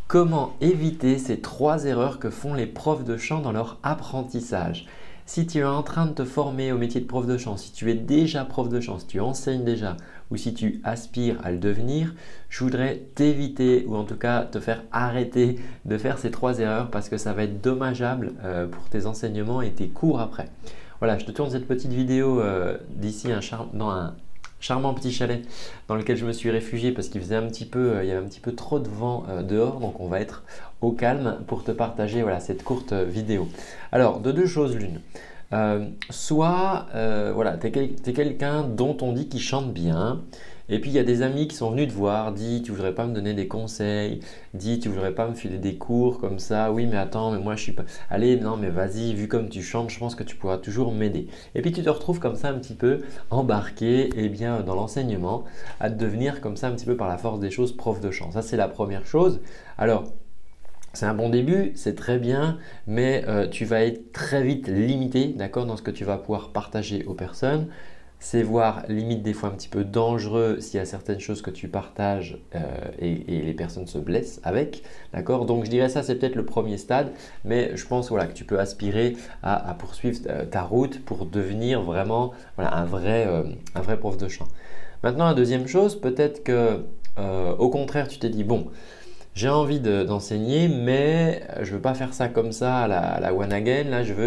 Comment éviter ces 3 erreurs que font les profs de chant dans leur apprentissage? Si tu es en train de te former au métier de prof de chant, si tu es déjà prof de chant, si tu enseignes déjà ou si tu aspires à le devenir, je voudrais t'éviter ou en tout cas te faire arrêter de faire ces 3 erreurs parce que ça va être dommageable pour tes enseignements et tes cours après. Voilà, je te tourne cette petite vidéo d'ici dans un charmant petit chalet dans lequel je me suis réfugié parce qu'il faisait il y avait un petit peu trop de vent dehors, donc on va être au calme pour te partager voilà, cette courte vidéo. Alors, de deux choses l'une. Soit voilà, tu es quelqu'un dont on dit qu'il chante bien, et puis il y a des amis qui sont venus te voir, dit tu voudrais pas me donner des conseils, dit tu voudrais pas me filer des cours comme ça, oui mais attends, mais moi je suis pas, allez non mais vas-y, vu comme tu chantes, je pense que tu pourras toujours m'aider. Et puis tu te retrouves comme ça un petit peu embarqué bien, dans l'enseignement, à devenir comme ça un petit peu par la force des choses prof de chant. Ça c'est la première chose. Alors, c'est un bon début, c'est très bien, mais tu vas être très vite limité, d'accord, dans ce que tu vas pouvoir partager aux personnes. C'est voire limite des fois un petit peu dangereux s'il y a certaines choses que tu partages et les personnes se blessent avec, d'accord. Donc je dirais ça c'est peut-être le premier stade, mais je pense voilà, que tu peux aspirer à poursuivre ta route pour devenir vraiment voilà, un vrai prof de chant. Maintenant la deuxième chose, peut-être que au contraire tu t'es dit bon, j'ai envie d'enseigner, mais je ne veux pas faire ça comme ça à la one again. Là, je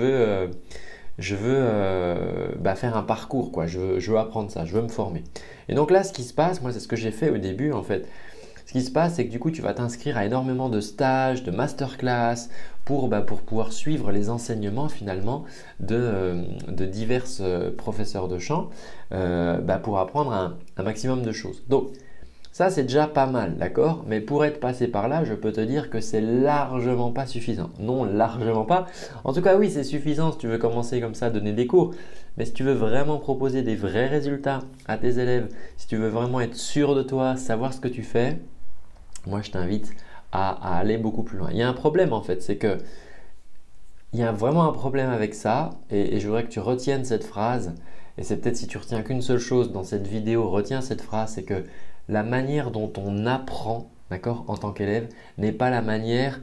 veux faire un parcours, quoi. Je veux apprendre ça, je veux me former. Et donc là, ce qui se passe, moi, c'est ce que j'ai fait au début en fait. Ce qui se passe, c'est que du coup, tu vas t'inscrire à énormément de stages, de masterclass pour pouvoir suivre les enseignements finalement de divers professeurs de chant pour apprendre un maximum de choses. Donc, ça, c'est déjà pas mal, d'accord? Mais pour être passé par là, je peux te dire que c'est largement pas suffisant. Non, largement pas. En tout cas, oui, c'est suffisant si tu veux commencer comme ça à donner des cours. Mais si tu veux vraiment proposer des vrais résultats à tes élèves, si tu veux vraiment être sûr de toi, savoir ce que tu fais, moi, je t'invite à aller beaucoup plus loin. Il y a un problème en fait, c'est que il y a vraiment un problème avec ça et je voudrais que tu retiennes cette phrase. Et c'est peut-être si tu retiens qu'une seule chose dans cette vidéo, retiens cette phrase, c'est que la manière dont on apprend, d'accord, en tant qu'élève, n'est pas la manière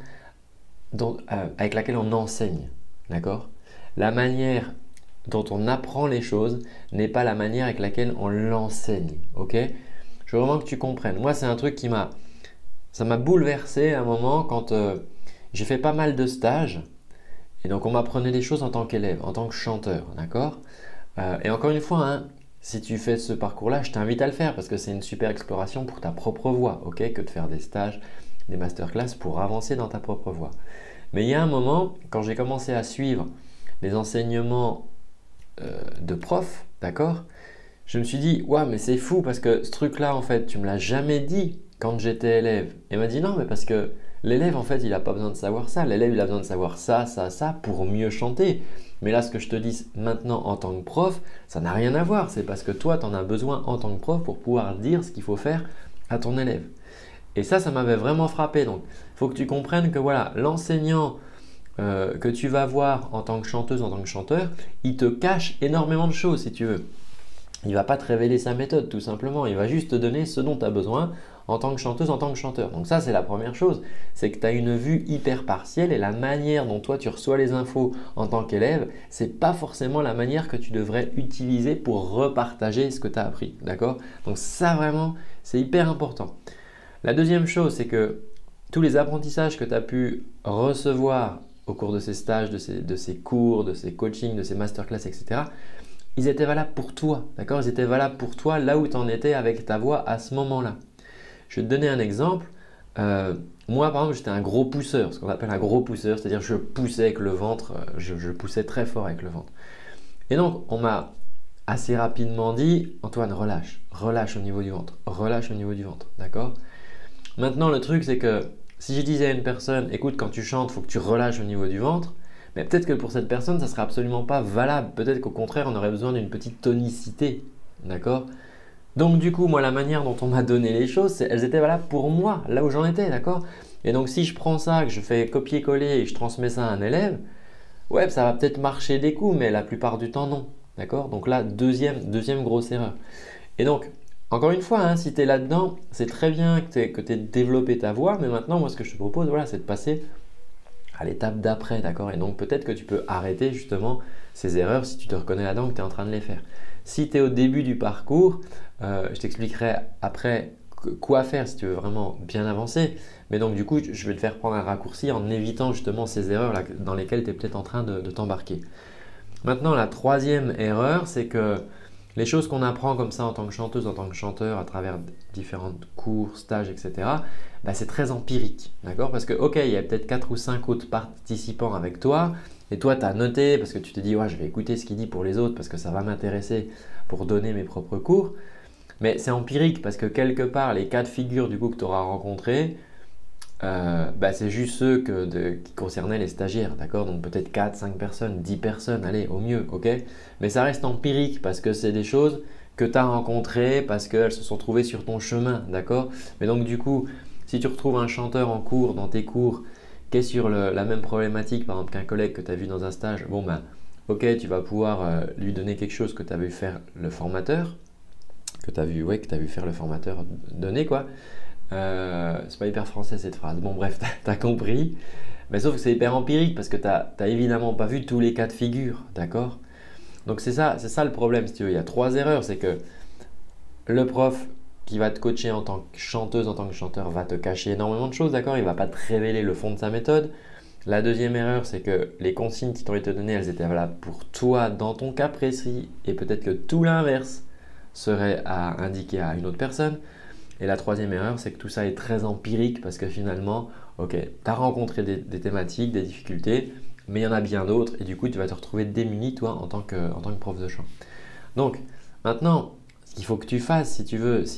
avec laquelle on enseigne, d'accord? La manière dont on apprend les choses n'est pas la manière avec laquelle on l'enseigne, ok? Je veux vraiment que tu comprennes. Moi, c'est un truc ça m'a bouleversé à un moment quand j'ai fait pas mal de stages et donc on m'apprenait des choses en tant qu'élève, en tant que chanteur, d'accord? Et encore une fois, hein, si tu fais ce parcours-là, je t'invite à le faire parce que c'est une super exploration pour ta propre voix, ok, que de faire des stages, des masterclass pour avancer dans ta propre voix. Mais il y a un moment, quand j'ai commencé à suivre les enseignements de prof, d'accord, je me suis dit, ouais, mais c'est fou parce que ce truc-là, en fait, tu me l'as jamais dit quand j'étais élève. Et il m'a dit non, mais parce que l'élève, en fait, il n'a pas besoin de savoir ça. L'élève, il a besoin de savoir ça, ça, ça pour mieux chanter. Mais là, ce que je te dis maintenant en tant que prof, ça n'a rien à voir. C'est parce que toi, tu en as besoin en tant que prof pour pouvoir dire ce qu'il faut faire à ton élève. Et ça m'avait vraiment frappé. Donc, il faut que tu comprennes que voilà, l'enseignant que tu vas voir en tant que chanteuse, en tant que chanteur, il te cache énormément de choses si tu veux. Il ne va pas te révéler sa méthode tout simplement. Il va juste te donner ce dont tu as besoin en tant que chanteuse, en tant que chanteur. Donc ça, c'est la première chose. C'est que tu as une vue hyper partielle et la manière dont toi, tu reçois les infos en tant qu'élève, ce n'est pas forcément la manière que tu devrais utiliser pour repartager ce que tu as appris. D'accord? Donc ça, vraiment, c'est hyper important. La deuxième chose, c'est que tous les apprentissages que tu as pu recevoir au cours de ces stages, de ces cours, de ces coachings, de ces masterclass, etc., ils étaient valables pour toi, d'accord? Ils étaient valables pour toi là où tu en étais avec ta voix à ce moment-là. Je vais te donner un exemple. Moi, par exemple, j'étais un gros pousseur, ce qu'on appelle un gros pousseur, c'est-à-dire je poussais avec le ventre, je poussais très fort avec le ventre. Et donc, on m'a assez rapidement dit, Antoine, relâche, relâche au niveau du ventre, relâche au niveau du ventre, d'accord? Maintenant, le truc, c'est que si je disais à une personne, écoute, quand tu chantes, il faut que tu relâches au niveau du ventre, mais peut-être que pour cette personne, ça ne serait absolument pas valable. Peut-être qu'au contraire, on aurait besoin d'une petite tonicité, d'accord? Donc du coup, moi, la manière dont on m'a donné les choses, elles étaient valables pour moi, là où j'en étais, d'accord? Et donc si je prends ça, que je fais copier-coller et que je transmets ça à un élève, ouais, ça va peut-être marcher des coups, mais la plupart du temps, non, d'accord? Donc là, deuxième grosse erreur. Et donc, Encore une fois, hein, si tu es là-dedans, c'est très bien que tu aies développé ta voix, mais maintenant, moi, ce que je te propose, voilà, c'est de passer à l'étape d'après, d'accord? Et donc, peut-être que tu peux arrêter justement ces erreurs si tu te reconnais là-dedans que tu es en train de les faire. Si tu es au début du parcours, je t'expliquerai après quoi faire si tu veux vraiment bien avancer. Mais donc, du coup, je vais te faire prendre un raccourci en évitant justement ces erreurs là, dans lesquelles tu es peut-être en train de t'embarquer. Maintenant, la troisième erreur, c'est que les choses qu'on apprend comme ça en tant que chanteuse, en tant que chanteur, à travers différents cours, stages, etc., bah, c'est très empirique. D'accord? Parce que, ok, il y a peut-être 4 ou 5 autres participants avec toi, et toi, tu as noté parce que tu te dis, ouais, je vais écouter ce qu'il dit pour les autres parce que ça va m'intéresser pour donner mes propres cours. Mais c'est empirique parce que quelque part, les cas de figure du coup que tu auras rencontrés, bah, c'est juste ceux qui concernaient les stagiaires, d'accord? Donc peut-être 4, 5 personnes, 10 personnes, allez, au mieux, ok? Mais ça reste empirique parce que c'est des choses que tu as rencontrées, parce qu'elles se sont trouvées sur ton chemin, d'accord? Mais donc du coup, si tu retrouves un chanteur en cours, dans tes cours, qui est sur la même problématique, par exemple qu'un collègue que tu as vu dans un stage, bon ben, ok, tu vas pouvoir lui donner quelque chose que tu as vu faire le formateur, que tu as vu, ouais, que tu as vu faire le formateur donner, quoi. C'est pas hyper français cette phrase. Bon, bref, t'as compris. Mais sauf que c'est hyper empirique parce que t'as évidemment pas vu tous les cas de figure, d'accord? Donc c'est ça le problème si tu veux. Il y a trois erreurs. C'est que le prof qui va te coacher en tant que chanteuse, en tant que chanteur, va te cacher énormément de choses, d'accord? Il va pas te révéler le fond de sa méthode. La deuxième erreur, c'est que les consignes qui t'ont été données, elles étaient valables pour toi dans ton cas précis et peut-être que tout l'inverse serait à indiquer à une autre personne. Et la troisième erreur, c'est que tout ça est très empirique parce que finalement, ok, tu as rencontré des thématiques, des difficultés, mais il y en a bien d'autres et du coup, tu vas te retrouver démuni, toi, en tant que prof de chant. Donc, maintenant, ce qu'il faut que tu fasses si tu veux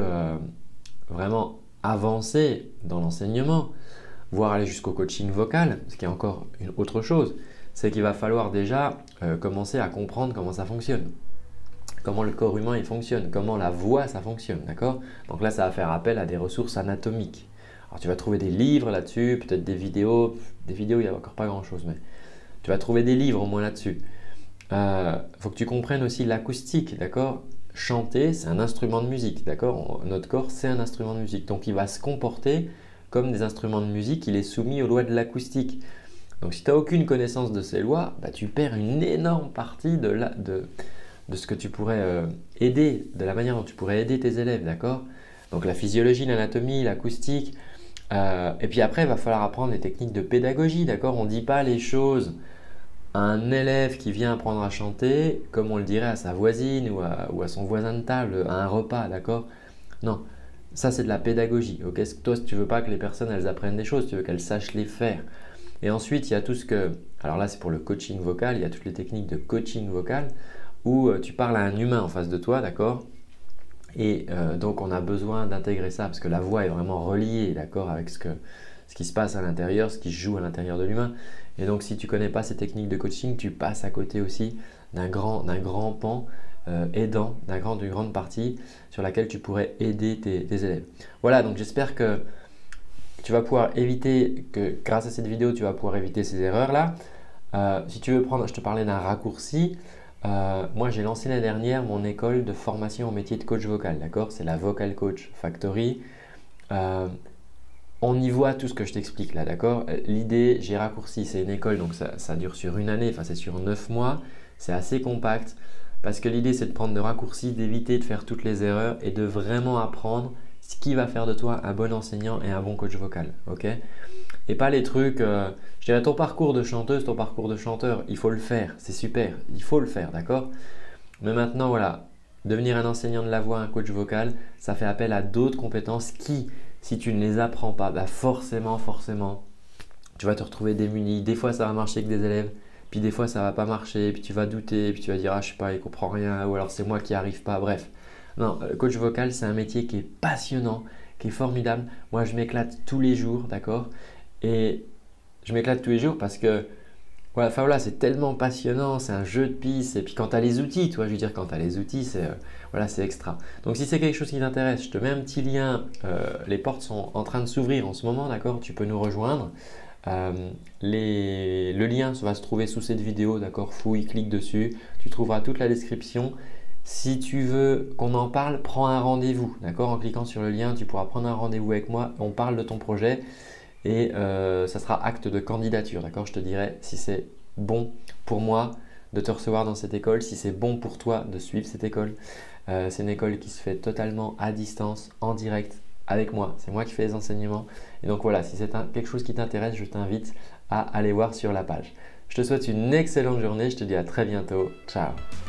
vraiment avancer dans l'enseignement, voire aller jusqu'au coaching vocal, ce qui est encore une autre chose, c'est qu'il va falloir déjà commencer à comprendre comment ça fonctionne. Comment le corps humain il fonctionne, comment la voix ça fonctionne, d'accord? Donc là, ça va faire appel à des ressources anatomiques. Alors tu vas trouver des livres là-dessus, peut-être des vidéos. Des vidéos, il n'y a encore pas grand-chose, mais tu vas trouver des livres au moins là-dessus. Faut que tu comprennes aussi l'acoustique, d'accord? Chanter, c'est un instrument de musique, d'accord? Notre corps, c'est un instrument de musique. Donc il va se comporter comme des instruments de musique, il est soumis aux lois de l'acoustique. Donc si tu n'as aucune connaissance de ces lois, bah, tu perds une énorme partie de ce que tu pourrais aider, de la manière dont tu pourrais aider tes élèves, d'accord? Donc la physiologie, l'anatomie, l'acoustique. Et puis après, il va falloir apprendre les techniques de pédagogie, d'accord? On ne dit pas les choses à un élève qui vient apprendre à chanter comme on le dirait à sa voisine ou à son voisin de table, à un repas, d'accord? Non, ça c'est de la pédagogie, ok? Toi, si tu veux pas que les personnes elles apprennent des choses, tu veux qu'elles sachent les faire. Et ensuite, il y a tout ce que… Alors là, c'est pour le coaching vocal, il y a toutes les techniques de coaching vocal où tu parles à un humain en face de toi, d'accord? Et donc on a besoin d'intégrer ça parce que la voix est vraiment reliée, d'accord, avec ce qui se passe à l'intérieur, ce qui se joue à l'intérieur de l'humain. Et donc si tu ne connais pas ces techniques de coaching, tu passes à côté aussi d'un grand pan aidant, d'une grande partie sur laquelle tu pourrais aider tes élèves. Voilà, donc j'espère que tu vas pouvoir éviter, que grâce à cette vidéo, tu vas pouvoir éviter ces erreurs-là. Si tu veux prendre, je te parlais d'un raccourci. Moi, j'ai lancé l'année dernière mon école de formation au métier de coach vocal, d'accord? C'est la Vocal Coach Factory. On y voit tout ce que je t'explique là, d'accord? L'idée, j'ai raccourci, c'est une école, donc ça dure sur une année, enfin c'est sur 9 mois. C'est assez compact parce que l'idée, c'est de prendre de raccourcis, d'éviter de faire toutes les erreurs et de vraiment apprendre ce qui va faire de toi un bon enseignant et un bon coach vocal, ok? Et pas les trucs, je dirais ton parcours de chanteuse, ton parcours de chanteur, il faut le faire, c'est super, il faut le faire, d'accord? Mais maintenant, voilà, devenir un enseignant de la voix, un coach vocal, ça fait appel à d'autres compétences qui, si tu ne les apprends pas, bah forcément, tu vas te retrouver démuni. Des fois, ça va marcher avec des élèves, puis des fois, ça va pas marcher, puis tu vas douter, puis tu vas dire, ah, je sais pas, il comprend rien, ou alors c'est moi qui arrive pas, bref. Non, coach vocal, c'est un métier qui est passionnant, qui est formidable. Moi, je m'éclate tous les jours, d'accord? Et je m'éclate tous les jours parce que voilà, enfin voilà, c'est tellement passionnant, c'est un jeu de pistes. Et puis quand tu as les outils, toi, je veux dire, quand tu as les outils, c'est extra. Donc si c'est quelque chose qui t'intéresse, je te mets un petit lien. Les portes sont en train de s'ouvrir en ce moment, d'accord? Tu peux nous rejoindre. Le lien va se trouver sous cette vidéo, d'accord? Fouille, clique dessus. Tu trouveras toute la description. Si tu veux qu'on en parle, prends un rendez-vous, d'accord? En cliquant sur le lien, tu pourras prendre un rendez-vous avec moi, on parle de ton projet et ça sera acte de candidature, d'accord? Je te dirai si c'est bon pour moi de te recevoir dans cette école, si c'est bon pour toi de suivre cette école. C'est une école qui se fait totalement à distance, en direct, avec moi. C'est moi qui fais les enseignements. Et donc voilà, si c'est quelque chose qui t'intéresse, je t'invite à aller voir sur la page. Je te souhaite une excellente journée, je te dis à très bientôt. Ciao!